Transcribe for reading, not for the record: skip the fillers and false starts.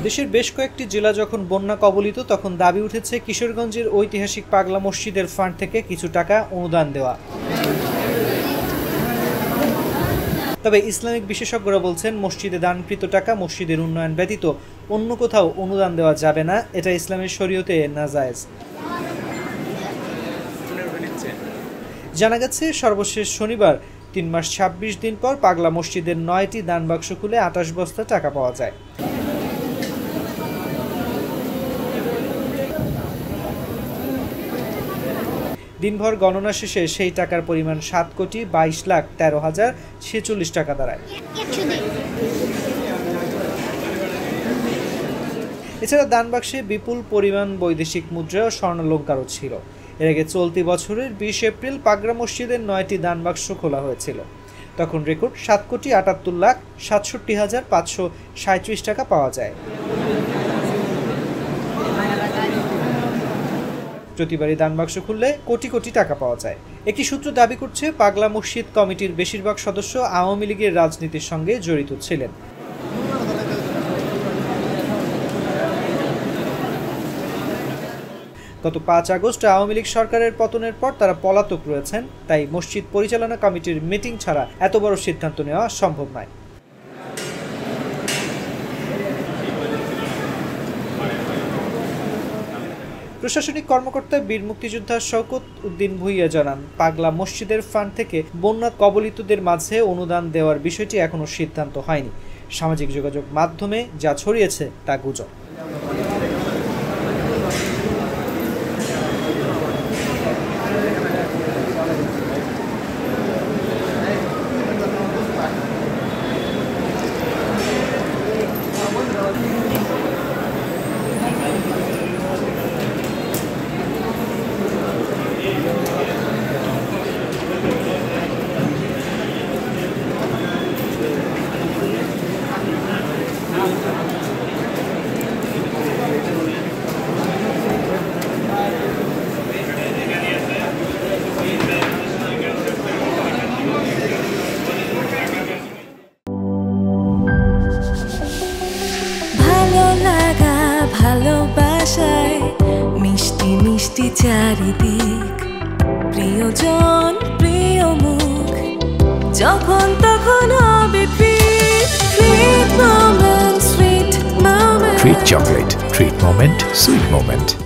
দেশের বেশ কয়েকটি জেলা যখন বন্যা কবলিত তখন দাবি উঠেছে কিশোরগঞ্জের ঐতিহাসিক পাগলা মসজিদের ফান্ড থেকে কিছু টাকা অনুদান দেওয়া। তবে ইসলামিক বিশেষজ্ঞরা বলছেন মসজিদে দানকৃত টাকা মসজিদের উন্নয়ন ব্যতীত অন্য কোথাও অনুদান দেওয়া যাবে না, এটা ইসলামের শরীয়তে নাজায়েজ। জানা গেছে সর্বশেষ শনিবার 3 মাস 26 দিন পর পাগলা মসজিদের 9টি দান বাক্স খুলে 28 বস্তা টাকা পাওয়া যায়। দিনভর গণনা শেষে সেই টাকার পরিমাণ 7,22,13,046 টাকা দাঁড়ায়। এছাড়া দান বাক্সে বিপুল পরিমাণ বৈদেশিক মুদ্রা ও স্বর্ণালংকারও ছিল। এর আগে চলতি বছরের 20 এপ্রিল পাগলা মসজিদের 9টি দান বাক্স খোলা হয়েছিল। তখন রেকর্ড 7,78,67,537 টাকা পাওয়া যায়। প্রতিবারই দান বাক্স খুললে কোটি কোটি টাকা পাওয়া যায়। একটি সূত্র দাবি করছে পাগলা মসজিদ কমিটির বেশিরভাগ সদস্য আওয়ামী লীগের রাজনীতির সঙ্গে জড়িত ছিলেন। গত 5 আগস্ট আওয়ামী লীগ সরকারের পতনের পর তারা পলাতক রয়েছেন, তাই মসজিদ পরিচালনা কমিটির মিটিং ছাড়া এত বড় সিদ্ধান্ত নেওয়া সম্ভব নয়। প্রশাসনিক কর্মকর্তা বীর মুক্তিযোদ্ধা শওকত উদ্দিন ভূঁইয়া জানান, পাগলা মসজিদের ফান্ড থেকে বন্যা কবলিতদের মাঝে অনুদান দেওয়ার বিষয়টি এখনো সিদ্ধান্ত হয়নি। সামাজিক যোগাযোগ মাধ্যমে যা ছড়িয়েছে তা গুজব। ভালোবাসায় মিষ্টি মিষ্টি চারিদিক, প্রিয়জন প্রিয় মুখ, যখন তখন হবে treat moment, sweet moment. Treat chocolate, treat moment, sweet moment.